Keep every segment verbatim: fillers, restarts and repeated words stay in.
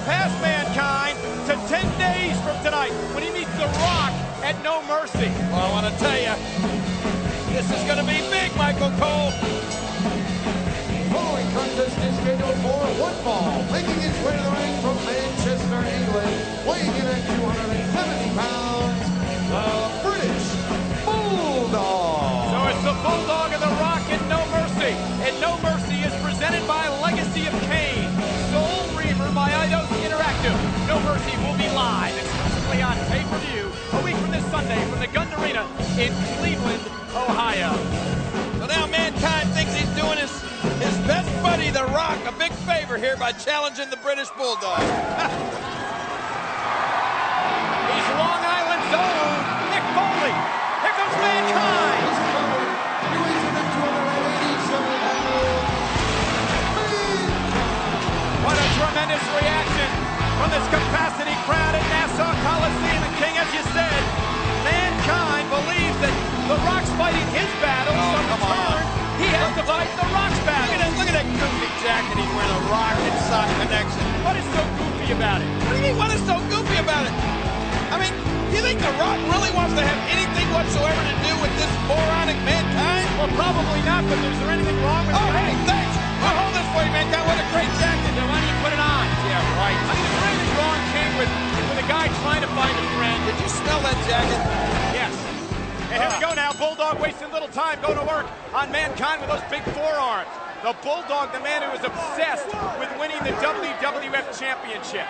past Mankind to ten days from tonight when he meets The Rock at No Mercy. Well, I want to tell you, this is going to be big, Michael Cole. Following contest is scheduled for one fall, making his way to the ring from Manchester, England, weighing in at two hundred seventy pounds, the British Bulldog. So it's the Bulldog and The Rock at No Mercy. And No Mercy is presented by Legacy of Kane, Soul Reaver by Eidos Interactive. No Mercy will be live exclusively on pay-per-view a week from this Sunday from the Gund Arena in Cleveland, Ohio. So now Mankind thinks he's doing his, his best buddy, The Rock, a big favor here by challenging the British Bulldog. He's Long Island's own Mick Foley. Here comes Mankind. What a tremendous reaction from this capacity crowd at Nassau Coliseum. And King, as you said, Mankind believes that The Rock's fighting his battle, Oh, so in come turn, on. he has to fight The Rock's Look battle. at that, look at that goofy jacket he's wearing, a Rock and sock connection. What is so goofy about it? What do you mean, what is so goofy about it? I mean, do you think The Rock really wants to have anything whatsoever to do with this moronic Mankind? Well, probably not, but is there anything wrong with Oh, it? hey, thanks. I'll hold this for you, Mankind. What a great jacket. Then why don't you put it on? Yeah, right. I mean, is there anything wrong, King, with, with a guy trying to find a friend? Did you smell that jacket? Yes. And here we go now. Bulldog wasting little time going to work on Mankind with those big forearms. The Bulldog, the man who is obsessed with winning the W W F Championship.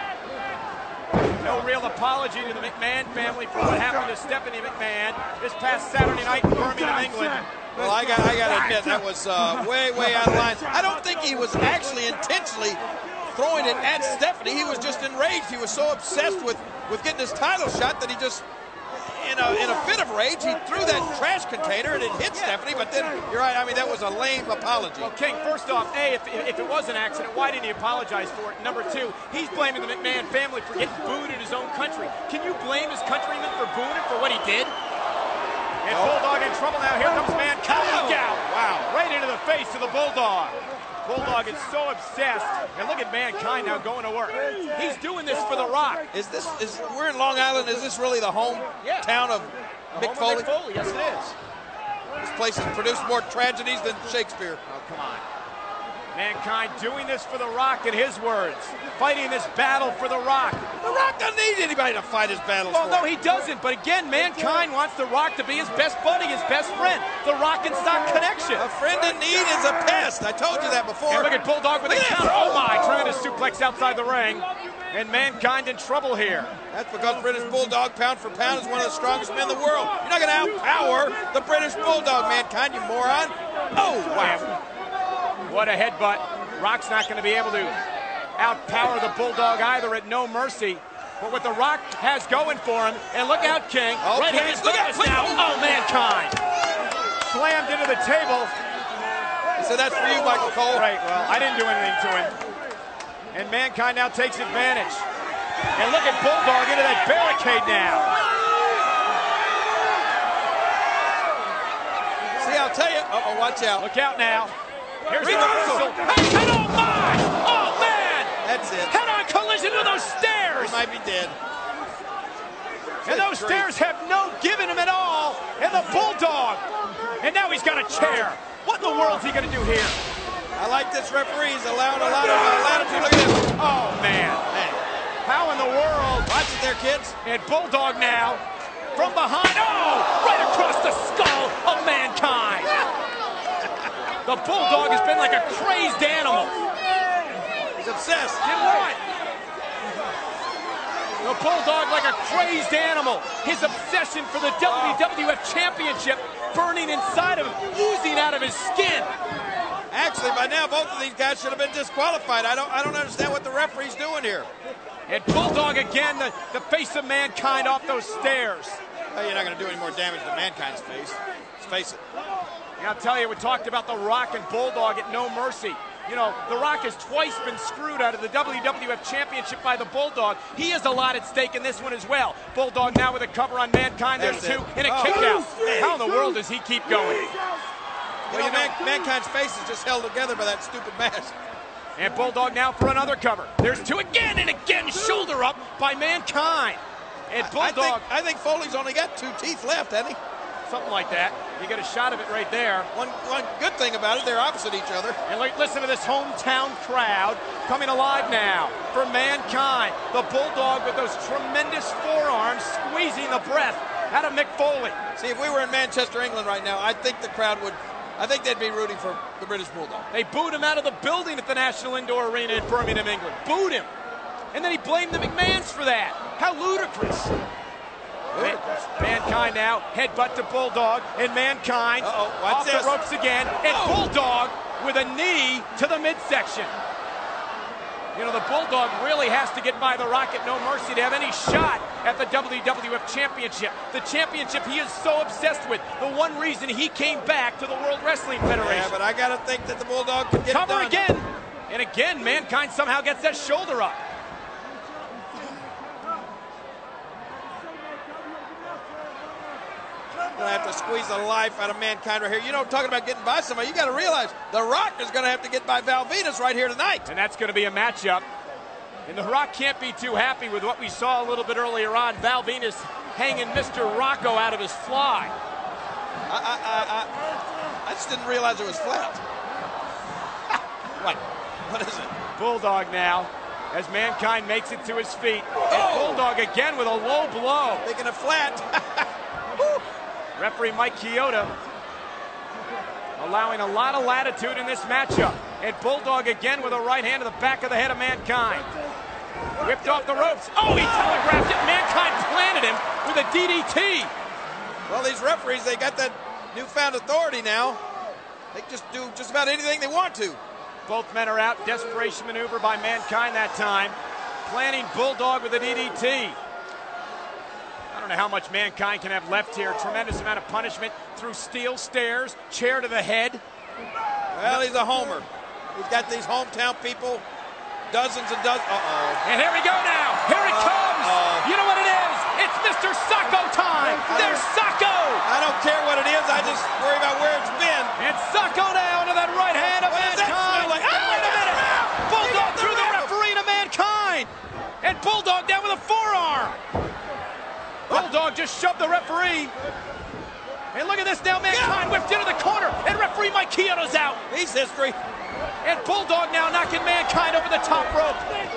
No real apology to the McMahon family for what happened to Stephanie McMahon this past Saturday night in Birmingham, England. Well, I got, I got to admit, that was uh, way, way out of line. I don't think he was actually intentionally throwing it at Stephanie. He was just enraged. He was so obsessed with, with getting his title shot that he just, in a, in a fit of rage, he threw that trash container and it hit Stephanie. But then, you're right, I mean, that was a lame apology. Well, King, first off, A, if, if it was an accident, why didn't he apologize for it? Number two, he's blaming the McMahon family for getting booed in his own country. Can you blame his countrymen for booing him for what he did? And Oh. Bulldog in trouble now. Here comes Mankind. Look out. Wow. Right into the face of the Bulldog. Bulldog is so obsessed. And look at Mankind now going to work. He's doing this for The Rock. Is this, is, we're in Long Island, is this really the home Yeah. town of The Mick home Foley? of Mick Foley. Yes, it is. This place has produced more tragedies than Shakespeare. Oh, come on. Mankind doing this for The Rock, in his words. Fighting this battle for The Rock. The Rock doesn't need anybody to fight his battles Well, for. no, he doesn't. But again, Mankind wants The Rock to be his best buddy, his best friend. The Rock and Stock connection. A friend in need is a pest. I told you that before. And look at Bulldog with a Look at counter. this. Oh my, tremendous suplex outside the ring. And Mankind in trouble here. That's because British Bulldog, pound for pound, is one of the strongest men in the world. You're not going to outpower the British Bulldog, Mankind, you moron. Oh, wow. What a headbutt. Rock's not going to be able to outpower the Bulldog either at No Mercy. But what The Rock has going for him, and look out, King. Oh, right please, hand look out, focus now. please. Oh, Mankind. Slammed into the table. So that's for you, Michael Cole. Right, well, I didn't do anything to him. And Mankind now takes advantage. And look at Bulldog into that barricade now. See, I'll tell you. Uh-oh, watch out. Look out now. Here's the Reversal. reversal. Hey, oh my! Oh man! That's it. Head-on collision to those stairs. He might be dead. And those Good stairs have no given him at all. And the Bulldog. And now he's got a chair. What in the world is he going to do here? I like this referee. He's allowing a lot of uh, latitude. Look at this. Oh man! Man. How in the world? Watch it there, kids. And Bulldog now from behind. Oh! Right across the skull of Mankind. The Bulldog has been like a crazed animal. He's obsessed. Did what? The Bulldog like a crazed animal. His obsession for the W W F Championship burning inside of him, oozing out of his skin. Actually, by now, both of these guys should have been disqualified. I don't, I don't understand what the referee's doing here. And Bulldog again, the, the face of Mankind off those stairs. Well, you're not going to do any more damage to Mankind's face. Let's face it. And I'll tell you, we talked about The Rock and Bulldog at No Mercy. You know, The Rock has twice been screwed out of the W W F Championship by the Bulldog. He has a lot at stake in this one as well. Bulldog now with a cover on Mankind. There's That's two, it. and a Oh. kick out. How in the world does he keep going? You know, Man Mankind's face is just held together by that stupid mask. And Bulldog now for another cover. There's two again, and again shoulder up by Mankind. And Bulldog. I think, I think Foley's only got two teeth left, hasn't he? Something like that. You get a shot of it right there. One, one good thing about it, they're opposite each other. And like, listen to this hometown crowd coming alive now for Mankind. The Bulldog with those tremendous forearms squeezing the breath out of Mick Foley. See, if we were in Manchester, England right now, I think the crowd would, I think they'd be rooting for the British Bulldog. They booed him out of the building at the National Indoor Arena in Birmingham, England. Booed him. And then he blamed the McMahons for that. How ludicrous. Ludicrous. Mankind now, headbutt to Bulldog, and Mankind Uh-oh, watch off this. the ropes again, and Oh. Bulldog with a knee to the midsection. You know, the Bulldog really has to get by the Rock at No Mercy to have any shot at the W W F Championship. The championship he is so obsessed with. The one reason he came back to the World Wrestling Federation. Yeah, but I got to think that the Bulldog can get Cover it done. again, and again, Mankind somehow gets that shoulder up. Gonna have to squeeze the life out of Mankind right here. You know, talking about getting by somebody, you got to realize The Rock is going to have to get by Val Venus right here tonight. And that's going to be a matchup. And The Rock can't be too happy with what we saw a little bit earlier on. Val Venus hanging Mister Rocco out of his fly. I, I, I, I, I just didn't realize it was flat. What? What is it? Bulldog now, as Mankind makes it to his feet. And Oh! Bulldog again with a low blow. Thinking of flat. Referee Mike Chioda allowing a lot of latitude in this matchup. And Bulldog again with a right hand to the back of the head of Mankind. Whipped off the ropes. Oh, he telegraphed it. Mankind planted him with a D D T. Well, these referees, they got that newfound authority now. They just do just about anything they want to. Both men are out. Desperation maneuver by Mankind that time. Planting Bulldog with a D D T. I don't know how much Mankind can have left here. Tremendous amount of punishment through steel stairs, chair to the head. Well, he's a homer. He's got these hometown people, dozens and dozens. Uh-oh. And here we go now. Here it comes. Uh-oh. You know what it is? It's Mister Socko time. There's Socko. I don't care what it is. I just worry about where it's been. And Socko now to that right hand of What does that Mankind. smell like? And wait a minute. Bulldog got the through the ref. referee to Mankind. And Bulldog down with a forearm. Bulldog just shoved the referee. And look at this now. Mankind whipped into the corner. And referee Mike Chioda's out. He's history. And Bulldog now knocking Mankind over the top rope.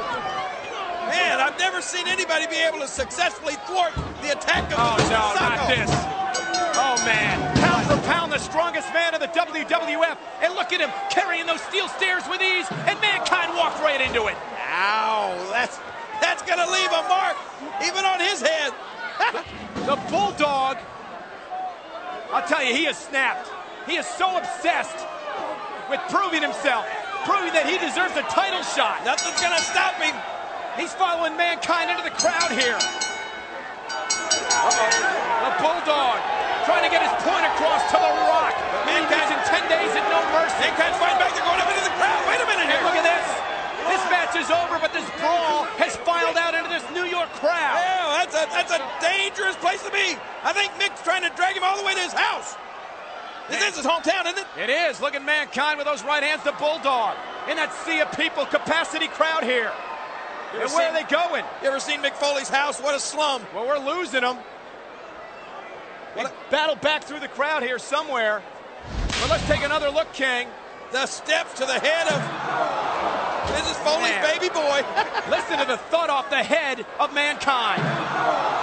Man, I've never seen anybody be able to successfully thwart the attack of Oh, no, Socko. not this. Oh, man. Pound for pound, the strongest man in the W W F. And look at him carrying those steel stairs with ease. And Mankind walked right into it. Ow, that's, that's going to leave a mark even on his head. The Bulldog, I'll tell you, he is snapped. He is so obsessed with proving himself, proving that he deserves a title shot. Nothing's going to stop him. He's following Mankind into the crowd here. Uh-oh. The Bulldog trying to get his point across to The Rock. Mankind's in ten days at No Mercy. Mankind's fighting back. They're going up into the crowd. Wait a minute here. And look at this. This match is over, but this brawl has filed out into this New York crowd. Yeah, that's a, that's a dangerous place to be. I think Mick's trying to drag him all the way to his house. This is his hometown, isn't it? It is. Look at Mankind with those right hands to Bulldog. In that sea of people, capacity crowd here. And where are they going? You ever seen Mick Foley's house? What a slum. Well, we're losing them. They battle back through the crowd here somewhere. But let's take another look, King. The steps to the head of Missus Foley's Man. baby boy. Listen to the thud off the head of Mankind.